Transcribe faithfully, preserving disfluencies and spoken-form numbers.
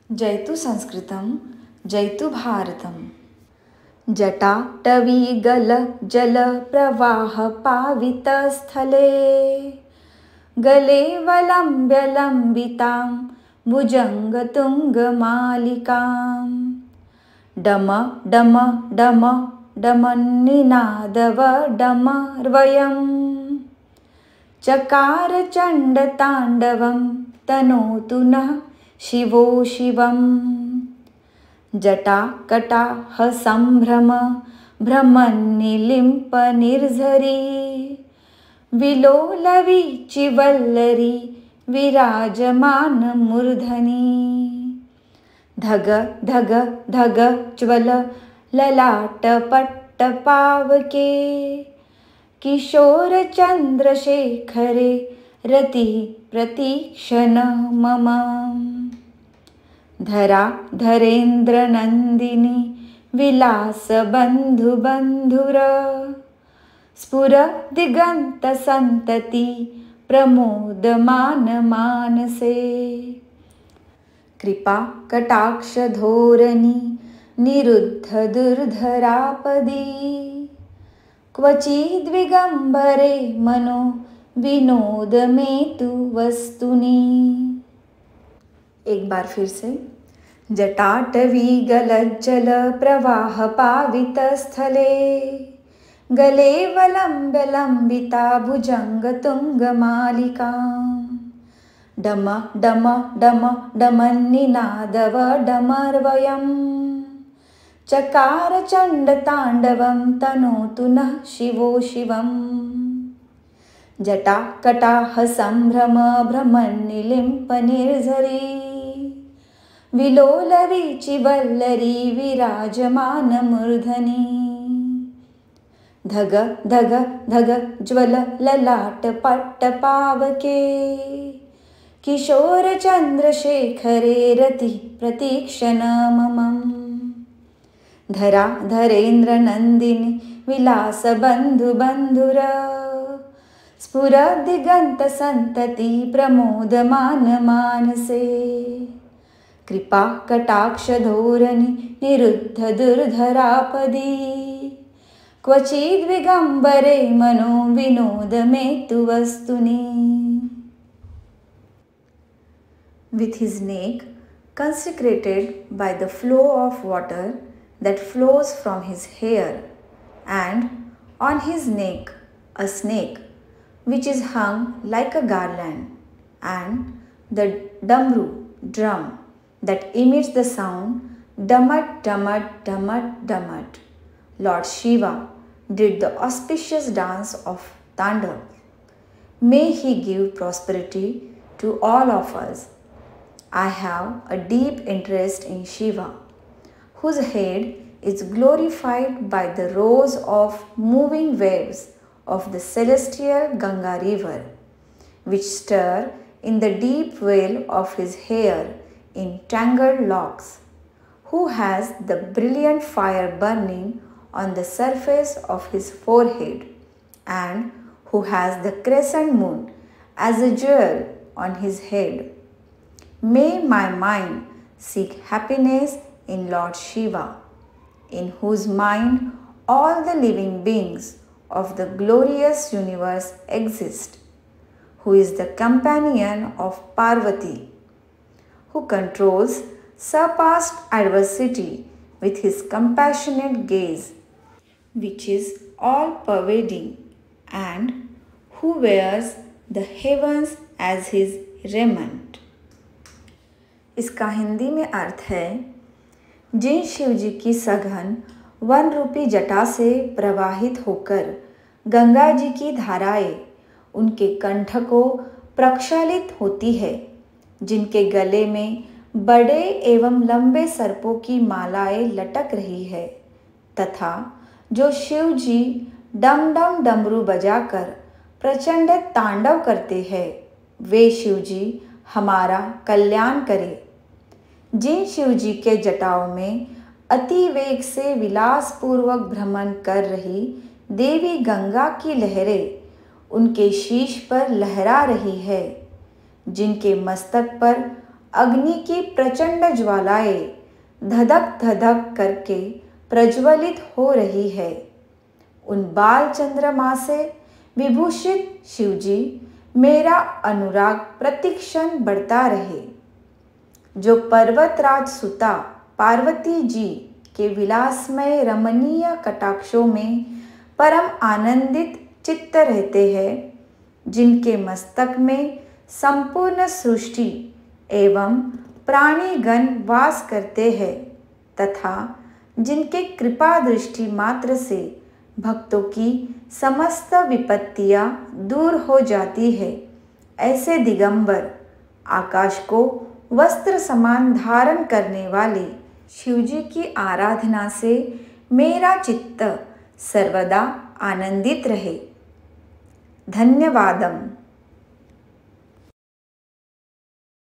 जयतु संस्कृतं जयतु भारतम्। जटाटवीगल जलप्रवाहपावितस्थले गले वलम्ब्य लम्बितां भुजङ्गतुङ्गमालिकां डम डम डम डमन्निनादवडमर्वयम् चकार चण्डताण्डवं तनोतु नः शिवो शिवम्। जटाकटाह सम्भ्रम भ्रमन्निलिम्प निर्झरी विलोलवीचिवल्लरी विराजमान मूर्धनि धग धग धग ज्वल ललाटपट्टपावके किशोर चन्द्रशेखरे रति प्रतीक्षण मम। धरा धरेन्द्रनन्दिनी विलासबन्धुबन्धुर स्फुर दिगन्तसन्तति प्रमोदमान मानसे कृपा कटाक्षधोरणी निरुद्ध दुर्धरापदी क्वचिद्विगम्बरे मनो विनोदमेतु वस्तुनि। एक बार फिर से। जटाटवीगलज्जल प्रवाह पावित स्थले गले वलम्ब्य लम्बिता भुजङ्गतुङ्गमालिकां डम डम डम डमन्निनादवडमर्वयम् चकार चण्डताण्डवं तनोतु नः शिवो शिवम्। जटाकटाह सम्भ्रम भ्रमन्निलिम्प निर्झरी विलोलवीचिवल्लरी विराजमान मूर्धनि धग धग धग ज्वल ललाटपट्टपावके किशोर चन्द्रशेखरे रति प्रतीक्षण मम। धरा धरेन्द्रनन्दिनी विलासबन्धुबन्धुर स्फुर दिगन्तसन्तति प्रमोदमान मानसे कृपा कटाक्षधोरणी निरुद्ध दुर्धरापदी क्वचिद्विगम्बरे मनो विनोदमेतु वस्तुनि। With his neck consecrated by the flow of water that flows from his hair, and on his neck a snake which is hung like a garland, and the damru drum that emits the sound damat damat damat damat, Lord Shiva did the auspicious dance of Tandav. May he give prosperity to all of us. I have a deep interest in Shiva, whose head is glorified by the rows of moving waves of the celestial Ganga river, which stir in the deep veil of his hair in tangled locks, who has the brilliant fire burning on the surface of his forehead, and who has the crescent moon as a jewel on his head. May my mind seek happiness in Lord Shiva, in whose mind all the living beings of the glorious universe exist, who is the companion of Parvati, who controls surpassed adversity with his compassionate gaze, which is all-pervading, and who wears the heavens as his raiment. इसका हिंदी में अर्थ है, जिन शिवजी की सघन one rupee जटा से प्रवाहित होकर गंगा जी की धाराएं उनके कंठ को प्रक्षालित होती है, जिनके गले में बड़े एवं लंबे सर्पों की मालाएं लटक रही है, तथा जो शिव जी डम डम डमरू बजाकर प्रचंड तांडव करते हैं, वे शिव जी हमारा कल्याण करें। जिन शिव जी के जटाओं में अति वेग से विलासपूर्वक भ्रमण कर रही देवी गंगा की लहरें उनके शीश पर लहरा रही है, जिनके मस्तक पर अग्नि की प्रचंड ज्वालाएं धधक धधक करके प्रज्वलित हो रही है। उन बाल चंद्रमा से विभूषित शिवजी मेरा अनुराग प्रतिक्षण बढ़ता रहे। जो पर्वतराज सुता पार्वती जी के विलासमय रमणीय कटाक्षों में परम आनंदित चित्त रहते हैं, जिनके मस्तक में संपूर्ण सृष्टि एवं प्राणीगण वास करते हैं तथा जिनके कृपा दृष्टि मात्र से भक्तों की समस्त विपत्तियां दूर हो जाती है, ऐसे दिगंबर आकाश को वस्त्र समान धारण करने वाले शिवजी की आराधना से मेरा चित्त सर्वदा आनंदित रहे। धन्यवादम।